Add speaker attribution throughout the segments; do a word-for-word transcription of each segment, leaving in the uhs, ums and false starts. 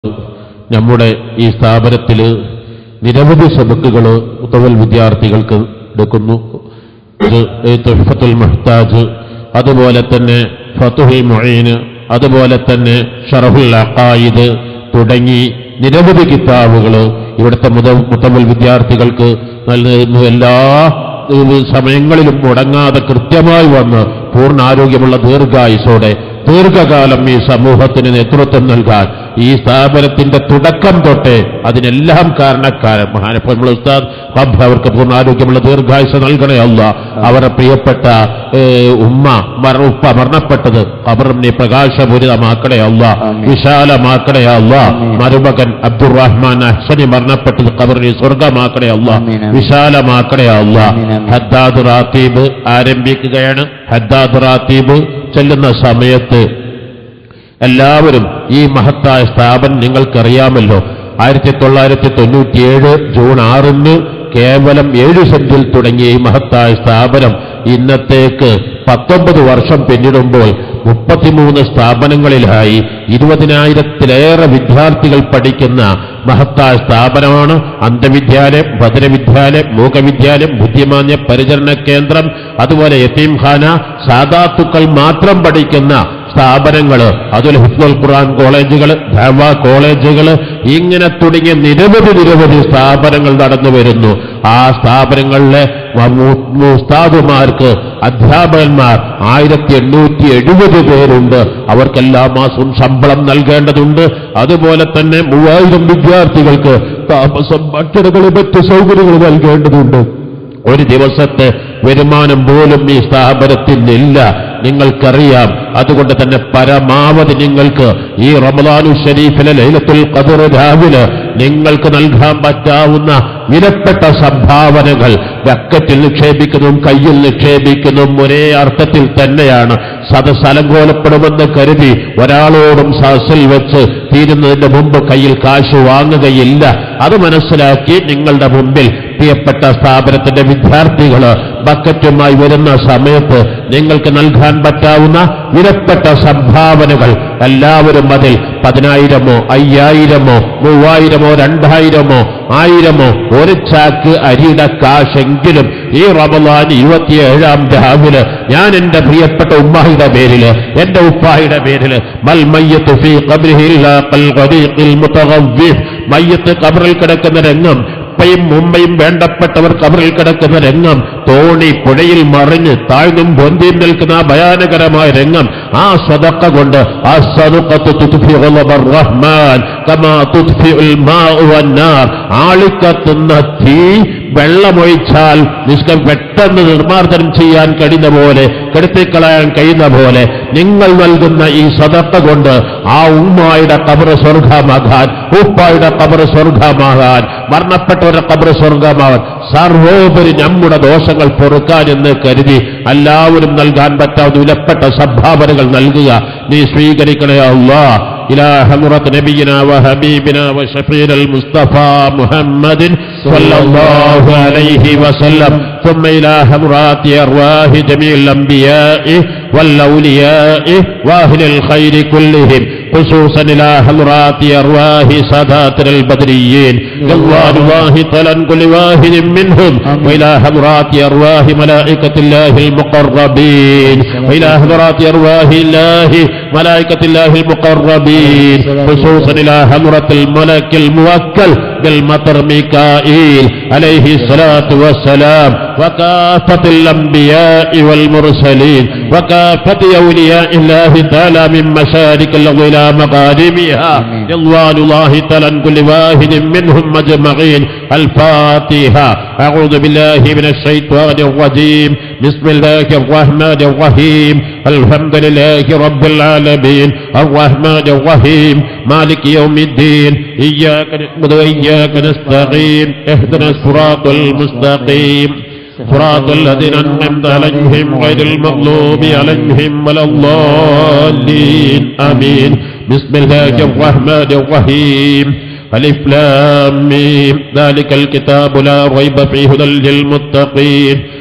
Speaker 1: നമ്മുടെ ഈ സ്ഥാപനത്തിൽ നിരവധി സബക്കുകൾ മുതവൽ വിദ്യാർത്ഥികൾക്ക് എടുക്കുന്നു. തുഹ്ഫത്തുൽ മുഹ്താജ്, അതുപോലെ തന്നെ ഫതുഹുൽ മുഈൻ, അതുപോലെ തന്നെ ശറഹുൽ അഖായിദ് തുടങ്ങി നിരവധി കിതാബുകൾ ഇവിടുത്തെ മുതവൽ വിദ്യാർത്ഥികൾക്ക് നൽകുന്നു. എല്ലാ സമയങ്ങളിലും മുടങ്ങാതെ കൃത്യമായി വന്ന് പൂർണ്ണ ആരോഗ്യമുള്ള ദീർഘായുസോടെ ദീർഘകാലം ഈ സമൂഹത്തിന് നേതൃത്വം നൽകാൻ ഈ സ്ഥാപനത്തിന്റെ തുടക്കം തൊട്ടേ അതിനെല്ലാം കാരണക്കാരൻ മഹാനപ്പോൾ ഉസ്താദ് റബ്ബ് അവർക്ക് പൂർണ്ണ ആരോഗ്യമുള്ള ദീർഘായുസ് നൽകണേ അല്ലാഹ്. അവരുടെ പ്രിയപ്പെട്ട ഉമ്മ ഉപ്പ മരണപ്പെട്ടത് ഖബറിനെ പ്രകാശപൂരിതമാക്കണേ അല്ലാഹ്, വിശാലമാക്കണേ അല്ലാഹ്. മരുമകൻ അബ്ദുറഹ്മാൻ അഹ്സനി മരണപ്പെട്ടത് ഖബറിനെ സ്വർഗമാക്കണേ അല്ലാഹ്, വിശാലമാക്കണേ അല്ലാഹ്. ഹദ്ദാദ് റാത്തീബ് ആരംഭിക്കുകയാണ്. ഹദ്ദാദ് റാത്തീബ് ചെല്ലുന്ന സമയത്ത് എല്ലാവരും ഈ മഹത്തായ സ്ഥാപനം നിങ്ങൾക്കറിയാമല്ലോ. ആയിരത്തി തൊള്ളായിരത്തി തൊണ്ണൂറ്റിയേഴ് ജൂൺ ആറിന് കേവലം ഏഴു സെന്റിൽ തുടങ്ങിയ ഈ മഹത്തായ സ്ഥാപനം ഇന്നത്തേക്ക് പത്തൊമ്പത് വർഷം പിന്നിടുമ്പോൾ മുപ്പത്തിമൂന്ന് സ്ഥാപനങ്ങളിലായി ഇരുപതിനായിരത്തിലേറെ വിദ്യാർത്ഥികൾ പഠിക്കുന്ന മഹത്തായ സ്ഥാപനമാണ്. അന്ധവിദ്യാലയം, ഭദ്രവിദ്യാലയം, മൂകവിദ്യാലയം, ബുദ്ധിമാന്യ പരിചരണ കേന്ദ്രം, അതുപോലെ യതീംഖാന, സാദാത്തുക്കൾ മാത്രം പഠിക്കുന്ന സ്ഥാപനങ്ങൾ, അതുപോലെ ഹിഫ്ളുൽ ഖുർആൻ കോളേജുകൾ, ദഅവ കോളേജുകൾ, ഇങ്ങനെ തുടങ്ങിയ നിരവധി നിരവധി സ്ഥാപനങ്ങൾ നടന്നു വരുന്നു. ആ സ്ഥാപനങ്ങളിലെ ഉസ്താദുമാർക്ക് അധ്യാപകന്മാർ ആയിരത്തി എണ്ണൂറ്റി എഴുപത് പേരുണ്ട്. അവർക്കെല്ലാ മാസവും ശമ്പളം നൽകേണ്ടതുണ്ട്. അതുപോലെ തന്നെ മൂവായിരം വിദ്യാർത്ഥികൾക്ക് താമസം, ഭക്ഷണങ്ങൾ, മറ്റ് സൗകര്യങ്ങൾ നൽകേണ്ടതുണ്ട്. ഒരു ദിവസത്തെ വരുമാനം പോലും ഈ സ്ഥാപനത്തിനില്ല, നിങ്ങൾക്കറിയാം. അതുകൊണ്ട് തന്നെ പരമാവധി നിങ്ങൾക്ക് ഈ റമദാനു ശരീഫിലെ ലൈലത്തുൽ ഖദർ രാവിലെ നിങ്ങൾക്ക് നൽകാൻ പറ്റാവുന്ന വിലപ്പെട്ട സംഭാവനകൾ ബക്കറ്റിൽ നിക്ഷേപിക്കുന്നതും കയ്യിൽ നിക്ഷേപിക്കുന്നതും ഒരേ അർത്ഥത്തിൽ തന്നെയാണ്. സദസ്സ് അലങ്കോലപ്പെടുമെന്ന് കരുതി ഒരാളോടും സദസ്സിൽ വെച്ച് തീരുന്നതിന്റെ മുമ്പ് കയ്യിൽ കാശ് വാങ്ങുകയില്ല. അത് മനസ്സിലാക്കി നിങ്ങളുടെ മുമ്പിൽ പ്രിയപ്പെട്ട സ്ഥാപനത്തിന്റെ വിദ്യാർത്ഥികൾ ബക്കറ്റുമായി വരുന്ന സമയത്ത് നിങ്ങൾക്ക് നൽകാൻ പറ്റാവുന്ന വിലപ്പെട്ട സംഭാവനകൾ എല്ലാവരും അതിൽ പതിനായിരമോ അയ്യായിരമോ മൂവായിരമോ രണ്ടായിരമോ ആയിരമോ ഒരു ചാക്ക് അരിയുടെ കാശെങ്കിലും ഈ റമദാൻ ഇരുപത്തിയേഴാം രാവിലെ ഞാൻ എന്റെ പ്രിയപ്പെട്ട ഉമ്മായുടെ പേരില്, എന്റെ ഉപ്പായുടെ പേരില്, മൽ മയ്യത്ത് ഫീ ഖബ്രിഹി ഇല്ലാ ഖൽ ഖദീഖിൽ മുതഗവ്വിഹ്, മയ്യത്ത് ഖബറിൽ കിടക്കുന്ന രംഗം, ഉപ്പയും ഉമ്മയും വേണ്ടപ്പെട്ടവർ ഖബറിൽ കിടക്കുന്ന രംഗം, തോണി പുഴയിൽ മറിഞ്ഞ് താഴ്ന്നും പൊന്തിയും നിൽക്കുന്ന ആ ഭയാനകരമായ രംഗം, ആ സ്വതക്ക കൊണ്ട് ആ സദഖത്തു തുത്ഫിഉ ഗളബർ റഹ്മാൻ കമാ തുത്ഫിഉൽ മാഉ വന്നാർ, ആളിക്കത്തുന്ന തീ വെള്ളമൊഴിച്ചാൽ നിഷ്ക പെട്ടെന്ന് നിർമ്മാർജ്ജനം ചെയ്യാൻ കഴിയുന്ന പോലെ, കെടുത്തിക്കളയാൻ കഴിയുന്ന പോലെ നിങ്ങൾ നൽകുന്ന ഈ സദഖ കൊണ്ട് ആ ഉമ്മായുടെ ഖബർ സ്വർഗമാകാൻ, ഉപ്പായുടെ ഖബർ സ്വർഗമാകാൻ, മരണപ്പെട്ടവരുടെ ഖബർ സ്വർഗമാകാൻ, സർവോപരി നമ്മുടെ ദോഷങ്ങൾ പൊറുക്കാൻ എന്ന് കരുതി എല്ലാവരും നൽകാൻ പറ്റാവുന്ന വിലപ്പെട്ട സംഭാവനകൾ നൽകുക. നീ സ്വീകരിക്കണേ അല്ലാഹ്. إلى حضرة نبينا وحبيبنا وشفيعنا المصطفى محمد صلى الله عليه وسلم، ثم إلى حضرات أرواح جميع الأنبياء والأولياء وأهل الخير كلهم، خصوصا إلى حضرات أرواح ساداتنا البدريين رضوان الله تعالى كل واحد منهم، وإلى حضرات أرواح ملائكة الله المقربين، وإلى حضرات أرواح الله ملائكة الله المقربين، خصوصا إلى حضرة الملك الموكل بالمطر ميكائيل عليه الصلاة والسلام، وكافة الأنبياء والمرسلين، وكافة أولياء الله تعالى من مشارق الأرض إلى مغاربها، رضوان الله تعالى عن كل واحد منهم أجمعين. الفاتحة. أعوذ بالله من الشيطان الرجيم. بسم الله الرحمن الرحيم. الحمد لله رب العالمين الرحمن الرحيم مالك يوم الدين إياك نعبد وإياك نستعين اهدنا الصراط المستقيم صراط الذين أنعمت عليهم غير المغضوب عليهم ولا الضالين آمين. بسم الله الرحمن الرحيم. ألف لام ميم ذلك الكتاب لا ريب فيه هدى للمتقين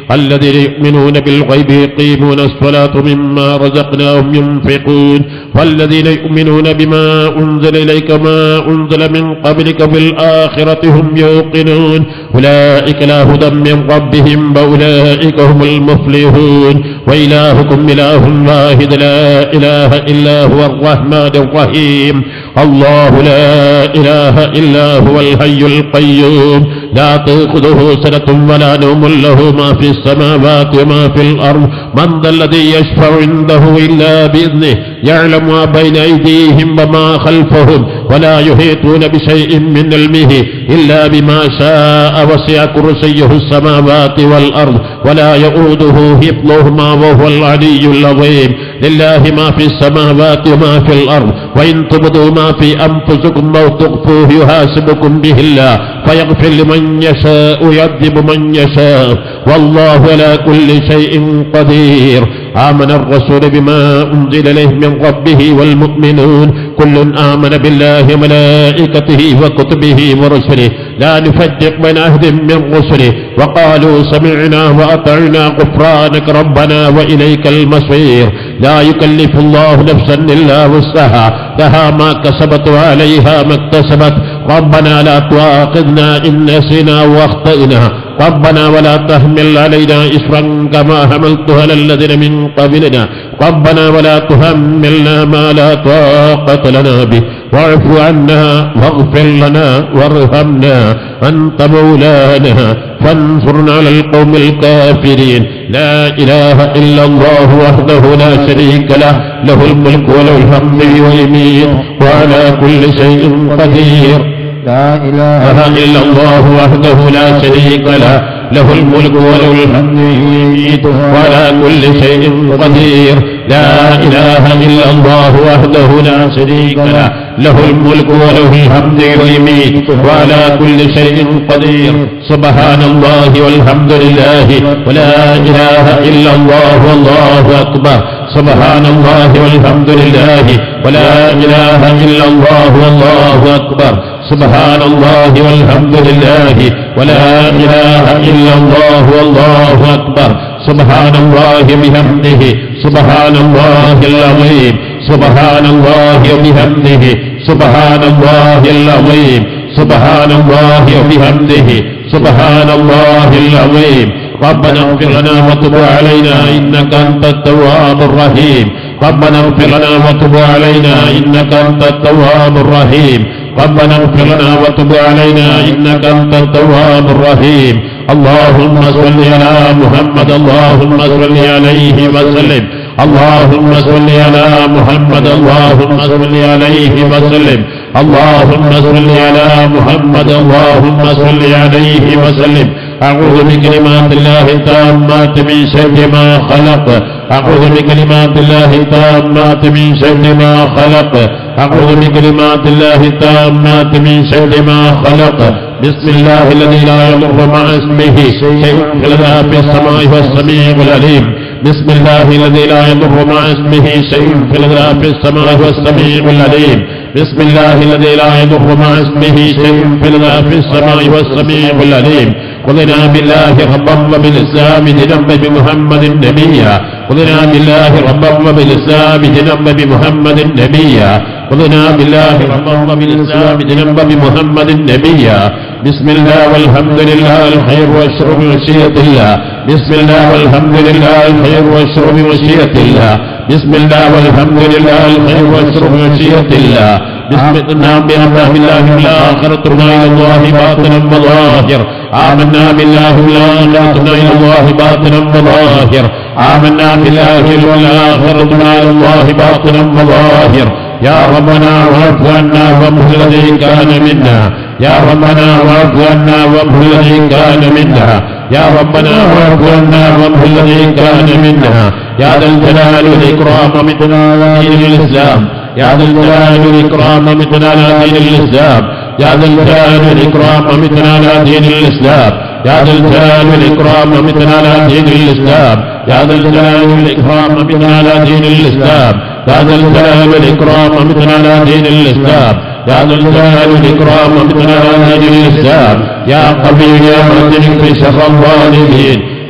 Speaker 1: الذين يؤمنون بالغيب يقيمون الصلاة مما رزقناهم ينفقون والذين يؤمنون بما أنزل إليك ما أنزل من قبلك بالآخرة هم يوقنون أولئك لا هدى من ربهم وأولئك هم المفلحون وإلهكم إله واحد لا إله إلا هو الرحمن الرحيم الله لا إله إلا هو الحي القيوم لا تأخذه سنة ولا نوم له ما في السماوات وما في الأرض من ذا الذي يشفع عنده إلا بإذنه يعلم ما بين أيديهم وما خلفهم ولا يحيطون بشيء من علمه إلا بما شاء وسع كرسيه السماوات والأرض ولا يؤوده حفظهما وهو العلي العظيم لله ما في السماوات وما في الأرض وإن تبدوا ما في أنفسكم أو تخفوه يحاسبكم به الله فيغفر لمن يشاء ويعذب من يشاء والله على كل شيء قدير آمن الرسول بما أنزل إليه من ربه والمؤمنون كل آمن بالله وملائكته وكتبه ورسله لا نفرق بين أحد من رسله وقالوا سمعنا وأطعنا غفرانك ربنا وإليك المصير لا يكلف الله نفسا إلا وسعها لها ما كسبت وعليها ما اكتسبت ربنا لا تؤاخذنا إن نسينا واخطأنا ربنا ولا تحمل علينا إصرا كما حملته على الذين من قبلنا ربنا ولا تحملنا ما لا طاقة لنا به واعف عنا واغفر لنا وارحمنا أنت مولانا فانصرنا على القوم الكافرين لا إله إلا الله وحده لا شريك له له الملك وله الحمد ويميت وعلى كل شيء قدير
Speaker 2: لا إله
Speaker 1: إلا الله وحده لا شريك له له الملك وله الحمد ويميت وعلى كل شيء قدير لا إله إلا الله وحده لا شريك له له الملك وله الحمد ويميت وعلى كل شيء قدير سبحان الله والحمد لله ولا إله إلا الله والله أكبر سبحان الله والحمد لله ولا إله إلا الله والله أكبر سبحان الله والحمد لله ولا إله إلا الله والله أكبر سبحان الله بحمده سبحان الله العظيم سبحان الله وبحمده سبحان الله العظيم سبحان الله وبحمده سبحان الله العظيم ربنا اغفر لنا وتب علينا إنك أنت التواب الرحيم ربنا اغفر لنا وتب علينا إنك أنت التواب الرحيم ربنا اغفر لنا وتب علينا إنك أنت التواب الرحيم اللهم صل على محمد اللهم صل عليه وسلم اللهم صل على محمد اللهم صل عليه وسلم اللهم صل على محمد اللهم صل عليه وسلم أعوذ بكلمات الله التامات من شر ما خلق أعوذ بكلمات الله التامات من شر ما خلق أعوذ بكلمات الله التامات من شر ما خلق بسم الله الذي لا يضر مع اسمه شيء في السماء والسميع العليم بسم الله الذي لا يضر مع اسمه شيء في السماء والسميع العليم بسم الله الذي لا يضر مع اسمه شيء في السماء والسميع العليم قلنا بالله ربا وبالإسلام دينا بمحمد نبيا قلنا بالله ربا وبالإسلام دينا بمحمد نبيا قلنا بالله ربا وبالإسلام دينا بمحمد نبيا بسم الله والحمد لله الخير والشر بمشيئة الله بسم الله والحمد لله الخير والشر بمشيئة الله بسم الله والحمد لله الخير والشر بمشيئة الله بسم الله بأمر الله الآخرة إلى الله باطنا وظاهر آمنا بالله الآخرة إلى الله باطنا وظاهر آمنا بالله الآخرة إلى الله باطنا وظاهر يا ربنا واعف عنا وامح الذي كان منا يا ربنا واعف عنا وامح الذي كان منا يا ربنا واعف عنا وامح الذي كان منا يا ذا الجلال والإكرام متنا على دين الإسلام يا ذا الجلال والإكرام متنا على دين الإسلام يا ذا الجلال والإكرام متنا على دين الإسلام يا ذا الجلال والإكرام متنا على دين الإسلام يا ذا الجلال والإكرام متنا على دين الإسلام يا ذا الجلال والإكرام متنا على دين الإسلام يا ذا الجلال والإكرام متنا على دين الإسلام يا قوي يا متين في شر الظالمين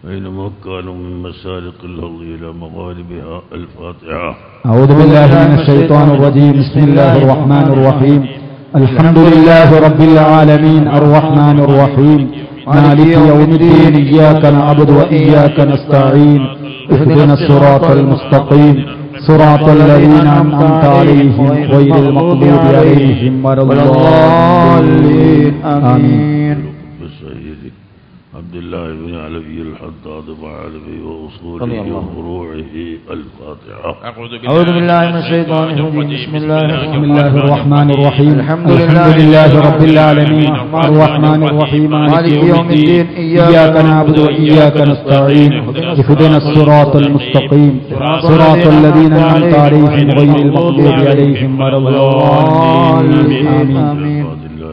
Speaker 3: أينما كانوا من مشارق الأرض إلى مغاربها. الفاتحة.
Speaker 2: أعوذ بالله من الشيطان الرجيم. بسم الله الرحمن الرحيم. الحمد لله رب العالمين الرحمن الرحيم مالك يوم الدين. إياك نعبد وإياك نستعين. اهدنا الصراط المستقيم صراط الذين أنعمت عليهم غير المغضوب عليهم ولا الضالين. آمين.
Speaker 3: عبد الله بن علوي الحداد وعلوي وأصوله وفروعه. الفاتحة.
Speaker 4: أعوذ بالله من الشيطان الرجيم. بسم الله
Speaker 2: بسم الله الرحمن الرحيم. الحمد لله رب العالمين الرحمن الرحيم مالك يوم الدين. إياك نعبد وإياك نستعين. اهدنا الصراط المستقيم صراط الذين أنعمت عليهم غير المغضوب عليهم ولا الضالين. آمين.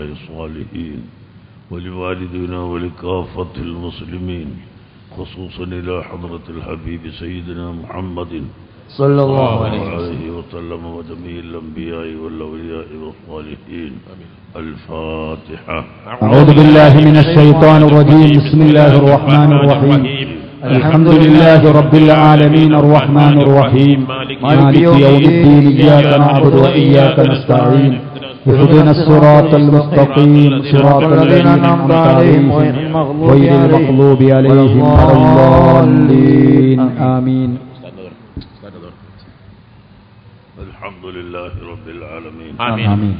Speaker 3: ولوالدينا ولكافة المسلمين خصوصا إلى حضرة الحبيب سيدنا محمد
Speaker 4: صلى الله عليه
Speaker 3: وسلم وجميع الأنبياء والأولياء والصالحين. الفاتحة.
Speaker 2: أعوذ بالله من الشيطان الرجيم. بسم الله الرحمن الرحيم. الحمد لله رب العالمين الرحمن الرحيم مالك يوم الدين. إياك نعبد وإياك نستعين. اهدنا الصراط المستقيم صراط الذين أنعمت عليهم غير المغضوب عليهم ولا الضالين. آمين.
Speaker 3: الحمد لله رب العالمين.
Speaker 1: آمين.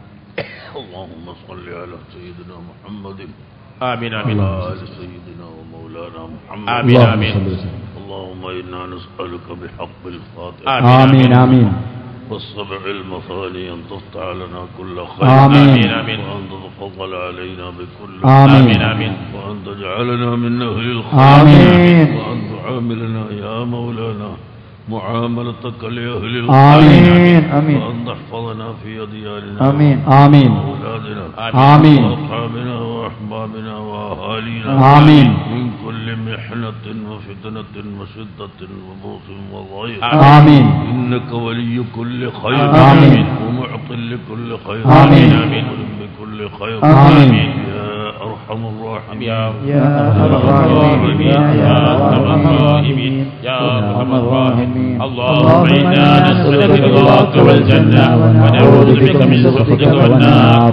Speaker 3: اللهم صل على سيدنا محمد.
Speaker 1: آمين آمين.
Speaker 3: وعلى آل سيدنا ومولانا محمد.
Speaker 1: آمين آمين.
Speaker 3: اللهم إنا نسألك بحق الفاتحة.
Speaker 2: آمين آمين.
Speaker 3: والسبع المثاني أن تفتح لنا كل خير.
Speaker 2: آمين
Speaker 1: آمين.
Speaker 3: وأن تتفضل علينا بكل
Speaker 2: آمين
Speaker 1: آمين.
Speaker 3: وأن تجعلنا من أهل الخير.
Speaker 2: آمين.
Speaker 3: وأن تعاملنا يا مولانا معاملتك لأهل الخير.
Speaker 2: آمين آمين.
Speaker 3: وأن تحفظنا في ديارنا.
Speaker 2: آمين آمين.
Speaker 3: وأولادنا.
Speaker 2: آمين.
Speaker 3: وأصحابنا وأحبابنا وأهالينا.
Speaker 2: آمين.
Speaker 3: من كل محنة وفتنة وشدة وبؤس وضيق.
Speaker 2: آمين.
Speaker 3: إنك ولي كل خير.
Speaker 2: آمين.
Speaker 3: ومعط لكل خير.
Speaker 2: آمين.
Speaker 3: ولم بكل خير.
Speaker 2: آمين.
Speaker 3: يا أرحم الراحمين.
Speaker 1: يا
Speaker 2: يا أرحم الراحمين يا أرحم الراحمين
Speaker 1: يا أرحم الراحمين.
Speaker 2: اللهم
Speaker 1: إنا نسألك رضاك والجنة ونعوذ بك من سخطك والنار.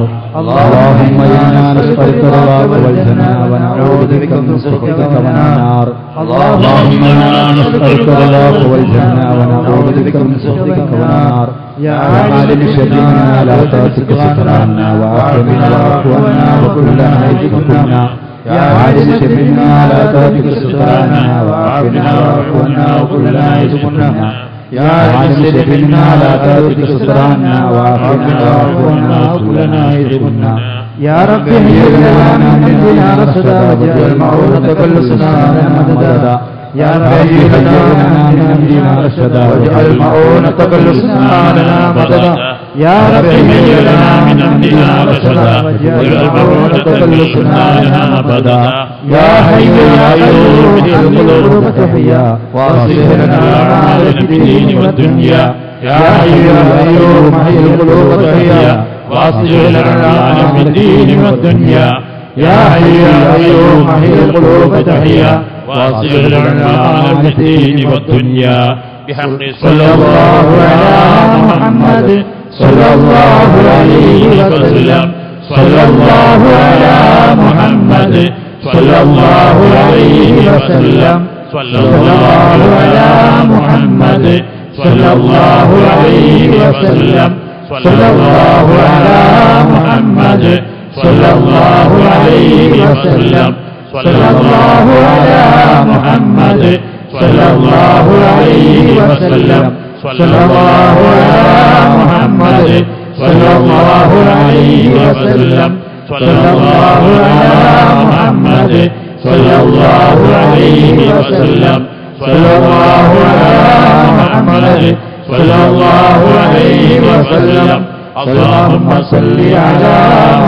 Speaker 2: اللهم إنا نسألك رضاك والجنة ونعوذ بك من سخطك والنار. اللهم إنا نسألك رضاك والجنة ونعوذ بك من سخطك والنار. يا عالم شرنا لا تأتك سترانا وعافنا واعف عنا وكلنا عيدك كنا. يا عالم شرنا لا تأتك سترانا وعافنا واعف عنا وكلنا عيدك كنا. يا عالم شرنا لا تأتك سترانا وعافنا واعف عنا وكلنا عيدك كنا. يا رب هب لنا من عندنا رشدا واجعل معونتك لسنا مددا. يا رب هب لنا من عندنا رشدا واجعل معونتك لسنا مددا. يا رب هب لنا من عندنا رشدا واجعل معونتك لسنا مددا. يا حي يا قيوم اجعل القلوب تحيا واصلح لنا على الدين والدنيا. يا حي يا قيوم اجعل القلوب تحيا واصلح لنا على الدين والدنيا. يا حي يا قيوم احيي القلوب تحيا واصلح لنا على الدين والدنيا.
Speaker 1: بحق
Speaker 2: صلى الله على محمد صلى الله عليه وسلم. صلى الله على محمد صلى الله عليه وسلم. صلى الله على محمد صلى الله عليه وسلم. صلى الله على محمد صلى الله عليه وسلم. صلى الله على محمد صلى الله عليه وسلم. صلى الله على محمد صلى الله عليه وسلم. صلى الله على محمد صلى الله عليه وسلم. صلى الله على محمد صلى الله عليه وسلم. اللهم صل على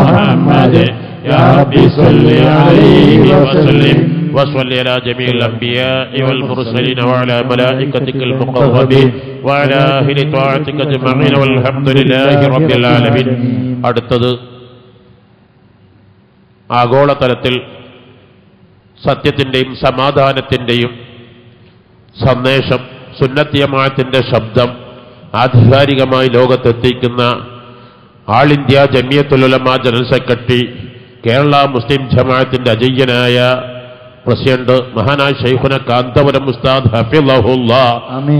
Speaker 2: محمد يا ربي صل عليه وسلم.
Speaker 1: وصل على جميع الأنبياء والمرسلين وعلى ملائكتك المقربين وعلى أهل طاعتك أجمعين والحمد لله رب العالمين. അടുത്തത് ആഗോളതലത്തിൽ സത്യത്തിന്റെയും സമാധാനത്തിന്റെയും സന്ദേശം, സുന്നത്ത് ജമാഅത്തിന്റെ ശബ്ദം ആധികാരികമായി ലോകത്തെത്തിക്കുന്ന All India Jamiyyathul Ulama general secretary, Kerala Muslim ജമാഅത്തിന്റെ അജയ്യനായ പ്രസിഡന്റ് മഹാനായ ശൈഖുന കാന്തപുരം ഉസ്താദ് ഹഫിളഹുല്ലാഹ്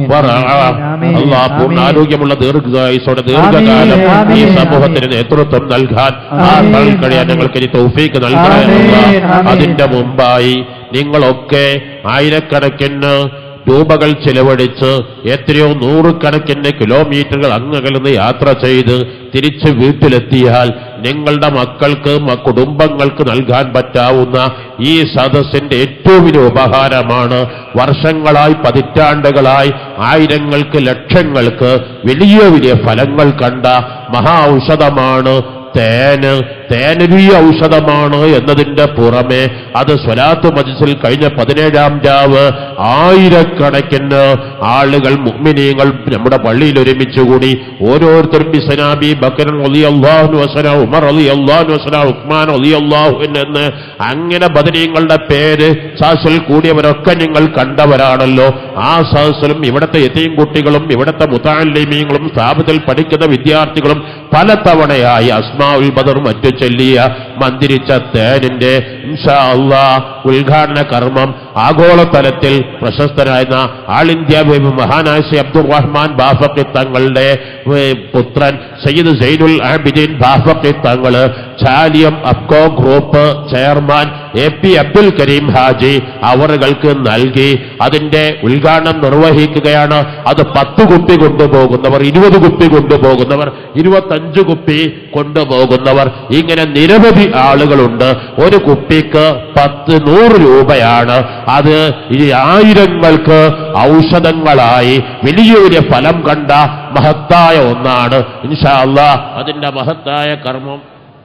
Speaker 1: അല്ലാഹ് പൂർണ്ണ ആരോഗ്യമുള്ള ദീർഘായുസ്സോടെ ദീർഘകാലം ഈ സമൂഹത്തിന് നേതൃത്വം നൽകാൻ ആ കഴിയാൻ ഞങ്ങൾക്ക് ഇനി തൗഫീഖ് നൽകണേ അല്ലാഹ്. അതിന്റെ മുമ്പായി നിങ്ങളൊക്കെ ആയിരക്കണക്കിന് രൂപകൾ ചെലവഴിച്ച് എത്രയോ നൂറുകണക്കിന് കിലോമീറ്ററുകൾ അങ്ങകലുന്ന് യാത്ര ചെയ്ത് തിരിച്ച് വീട്ടിലെത്തിയാൽ നിങ്ങളുടെ മക്കൾക്ക് കുടുംബങ്ങൾക്ക് നൽകാൻ പറ്റാവുന്ന ഈ സദസ്സിന്റെ ഏറ്റവും വലിയ ഉപഹാരമാണ്. വർഷങ്ങളായി പതിറ്റാണ്ടുകളായി ആയിരങ്ങൾക്ക് ലക്ഷങ്ങൾക്ക് വലിയ വലിയ ഫലങ്ങൾ കണ്ട മഹാ ഔഷധമാണ് തേന്. തേനൊരു ഔഷധമാണ് എന്നതിന്റെ പുറമെ അത് സ്വലാത്ത് മജ്ലിസിൽ കഴിഞ്ഞ പതിനേഴാം രാവ് ആയിരക്കണക്കിന് ആളുകൾ മുഅ്മിനീങ്ങൾ നമ്മുടെ പള്ളിയിൽ ഒരുമിച്ചുകൂടി ഓരോരുത്തരും ബിസനാബി ബക്കർ റളിയല്ലാഹു വസന ഉമർ റളിയല്ലാഹു വസന ഉസ്മാൻ റളിയല്ലാഹു എന്ന് അങ്ങനെ ബദരീങ്ങളുടെ പേര് സദസ്സിൽ കൂടിയവരൊക്കെ നിങ്ങൾ കണ്ടവരാണല്ലോ. ആ സദസ്സിലും ഇവിടുത്തെ യതീം കുട്ടികളും ഇവിടുത്തെ മുതഅല്ലിമീങ്ങളും സ്ഥാപനത്തിൽ പഠിക്കുന്ന വിദ്യാർത്ഥികളും പലതവണയായി അസ്മാഉൽ ബദർ മറ്റു ചൊല്ലിയ മന്ദിരിച്ച തേനിന്റെ ഇൻഷാ അല്ലാഹ് ഉദ്ഘാടന കർമ്മം ആഗോളതലത്തിൽ പ്രശസ്തനായിരുന്ന ആൾ ഇന്ത്യ മഹാനായ സി അബ്ദുർ റഹ്മാൻ ബാഫഖി തങ്ങളുടെ പുത്രൻ Sayyid Zainul Abideen Bafakhi Thangal, Chaliyam Abco group chairman A P Abdul Kareem Haji അവറുകൾക്ക് നൽകി അതിന്റെ ഉദ്ഘാടനം നിർവഹിക്കുകയാണ്. അത് പത്ത് കുപ്പി കൊണ്ടുപോകുന്നവർ, ഇരുപത് കുപ്പി കൊണ്ടുപോകുന്നവർ, ഇരുപത്തഞ്ച് കുപ്പി കൊണ്ടുപോകുന്നവർ, ഇങ്ങനെ നിരവധി ആളുകളുണ്ട്. ഒരു കുപ്പിക്ക് പത്ത് നൂറ് രൂപയാണ്. അത് ഈ ആയിരങ്ങൾക്ക് ഔഷധങ്ങളായി വലിയ വലിയ ഫലം കണ്ട മഹത്തായ ഒന്നാണ്. ഇൻഷാ അല്ലാഹ് അതിന്റെ മഹത്തായ കർമ്മം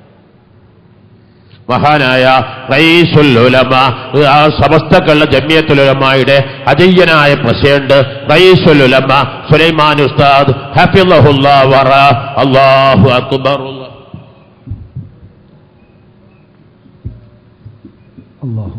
Speaker 1: മഹാനായ റഈസുൽ ഉലമ, ആ സമസ്ത കേരള ജമിയത്തുൽ ഉലമായുടെ അജയ്യനായ പ്രസിഡന്റ് റഈസുൽ ഉലമ സുലൈമാൻ ഉസ്താദ് ഹഫിളഹുല്ലാഹ് വറ. അല്ലാഹു അക്ബർ.
Speaker 2: അല്ലാഹു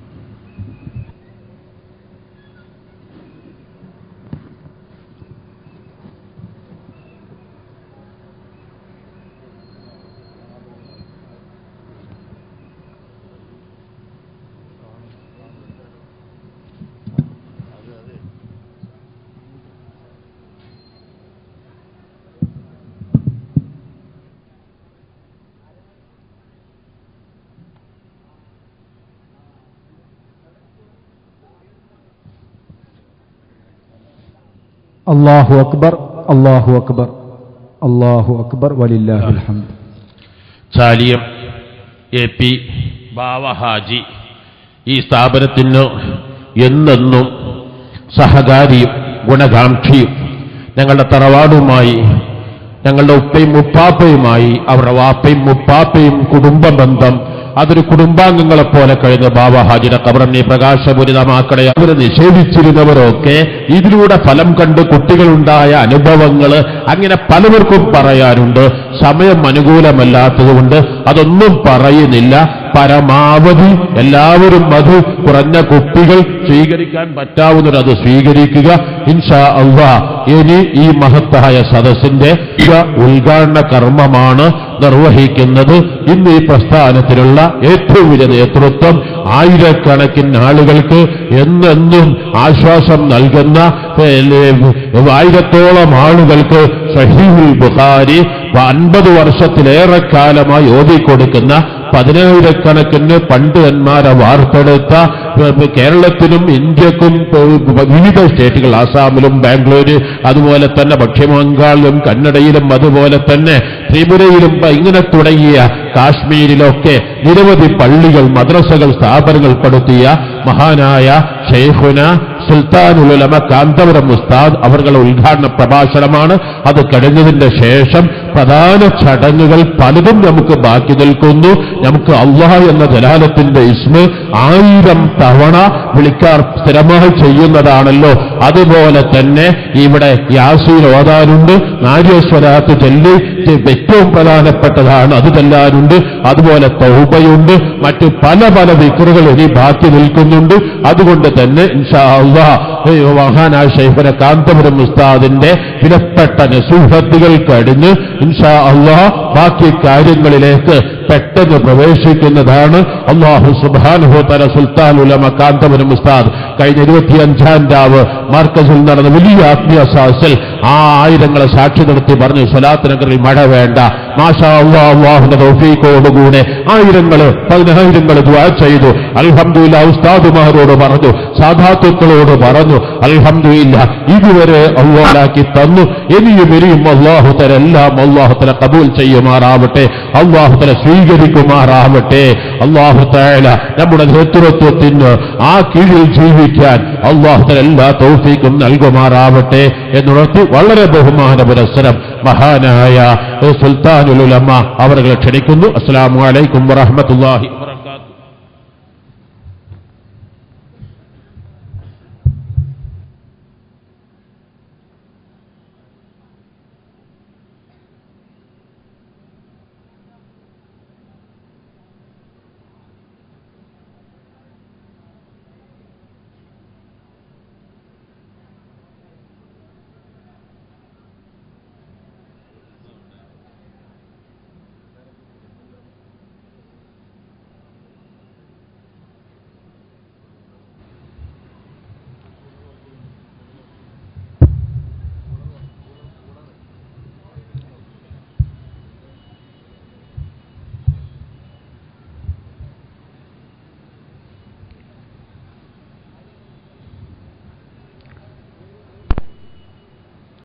Speaker 2: അല്ലാഹു അക്ബർ, അല്ലാഹു അക്ബർ, അല്ലാഹു അക്ബർ വലില്ലാഹിൽ ഹംദ്.
Speaker 1: ചാലിയം എ പി ബാവ ഹാജി ഈ സ്ഥാപനത്തിന് എന്നെന്നും സഹകാരിയും ഗുണകാംക്ഷിയും ഞങ്ങളുടെ തറവാടുമായി, ഞങ്ങളുടെ ഉപ്പയും ഉപ്പാപ്പയുമായി, അവരുടെ വാപ്പയും ഉപ്പാപ്പയും കുടുംബ ബന്ധം അതൊരു കുടുംബാംഗങ്ങളെ പോലെ കഴിഞ്ഞ ബാബ ഹാജിയുടെ ഖബറിനെ പ്രകാശപൂരിതമാക്കണേ. അവരെ നിഷേധിച്ചിരുന്നവരൊക്കെ ഇതിലൂടെ ഫലം കണ്ട് കുട്ടികളുണ്ടായ അനുഭവങ്ങൾ അങ്ങനെ പലവർക്കും പറയാനുണ്ട്. സമയം അനുകൂലമല്ലാത്തതുകൊണ്ട് അതൊന്നും പറയുന്നില്ല. പരമാവധി എല്ലാവരും അത് കുറഞ്ഞ കുട്ടികൾ സ്വീകരിക്കാൻ പറ്റാവുന്നത് സ്വീകരിക്കുക ഇൻഷാ അല്ലാഹ്. ഇനി ഈ മഹത്തായ സദസ്സിന്റെ ഉദ്ഘാടന കർമ്മമാണ് നിർവഹിക്കുന്നത്. ഇന്ന് ഈ പ്രസ്ഥാനത്തിലുള്ള ഏറ്റവും വലിയ നേതൃത്വം ആയിരക്കണക്കിന് ആളുകൾക്ക് എന്നെന്നും ആശ്വാസം നൽകുന്ന ആയിരത്തോളം ആളുകൾക്ക് സഹീഹുൽ ബുഖാരി അൻപത് വർഷത്തിലേറെ കാലമായി ഓതിക്കൊടുക്കുന്ന പതിനായിരക്കണക്കിന് പണ്ഡിതന്മാരെ വാർത്തെടുത്ത കേരളത്തിലും ഇന്ത്യക്കും വിവിധ സ്റ്റേറ്റുകൾ, ആസാമിലും ബാംഗ്ലൂര്, അതുപോലെ തന്നെ പശ്ചിമബംഗാളിലും കന്നഡയിലും അതുപോലെ തന്നെ ത്രിപുരയിലും ഇങ്ങനെ തുടങ്ങിയ കാശ്മീരിലൊക്കെ നിരവധി പള്ളികൾ, മദ്രസകൾ, സ്ഥാപനങ്ങൾ പടുത്തിയ മഹാനായ ശൈഖുന സുൽത്താനുൽ ഉലമ കാന്തപുരം ഉസ്താദ് അവരുടെ ഉദ്ഘാടന പ്രഭാഷണമാണ്. അത് കഴിഞ്ഞതിന്റെ ശേഷം പ്രധാന ചടങ്ങുകൾ പലതും നമുക്ക് ബാക്കി നിൽക്കുന്നു. നമുക്ക് അല്ലാഹ് എന്ന ജലാലത്തിന്റെ ഇസ്മ ആയിരം തവണ വിളിക്കാർ സ്ഥിരമായി ചെയ്യുന്നതാണല്ലോ. അതുപോലെ തന്നെ ഇവിടെ യാസീൻ ഓതാനുണ്ട്, നാര്യസ്വലാത്ത് ചൊല്ലി ഏറ്റവും പ്രധാനപ്പെട്ടതാണ്, അത് ചെല്ലാനുണ്ട്. അതുപോലെ തൗബയുണ്ട്, മറ്റു പല പല ദിക്റുകൾ ഇനി ബാക്കി നിൽക്കുന്നുണ്ട്. അതുകൊണ്ട് തന്നെ ഇൻഷാ അല്ലാഹ് മഹാനായ ശൈഖുന കാന്തപുരം ഉസ്താദിന്റെ വിലപ്പെട്ട നസീഹത്തുകൾ കഴിഞ്ഞ് ഇൻഷാ അല്ലാഹ് ബാക്കി കാര്യങ്ങളിലേക്ക് പെട്ടെന്ന് പ്രവേശിക്കുന്നതാണ്. അല്ലാഹു സുബ്ഹാനഹു തആല സുൽത്താൻ ഉലമ കാന്തപുരം ഉസ്താദ് കഴിഞ്ഞ ഇരുപത്തിയഞ്ചാം രാവ് മാർക്കസിൽ നടന്ന വലിയ ആത്മീയ സദസ്സിൽ ആ ആയിരങ്ങളെ സാക്ഷി നിർത്തി പറഞ്ഞു, സ്വലാത്ത് നഗറിൽ മഴ വേണ്ട, മാഷാ അല്ലാഹ് അല്ലാഹുവിന്റെ തൗഫീഖോടുകൂടെ ആയിരങ്ങള് പതിനായിരങ്ങൾ ദുആ ചെയ്തു. അൽഹംദുലില്ലാഹ് ഉസ്താദുമാരോട് പറഞ്ഞു, സാദാത്തുക്കളോട് പറഞ്ഞു, അൽഹംദുലില്ലാഹ് ഇതുവരെ അല്ലാഹുലാക്കി തന്നു. ഇനിയും ഇനിയും അല്ലാഹു തആല എല്ലാം അല്ലാഹു തആല ഖബൂൽ ചെയ്യുമാറാവട്ടെ, അല്ലാഹു തആല സ്വീകരിക്കുമാറാവട്ടെ. അല്ലാഹു തആല നമ്മുടെ നേതൃത്വത്തിന് ആ കീഴിൽ ജീവിക്കാൻ അല്ലാഹു തആല എല്ലാ തൗഫീഖും നൽകുമാറാവട്ടെ എന്നുള്ളത് വളരെ ബഹുമാന പുരസ്സരം മഹാനായ സുൽത്താനുൽ ഉലമ അവരെ ക്ഷണിക്കുന്നു. അസ്സലാമു അലൈക്കും വറഹ്മത്തുള്ളാഹി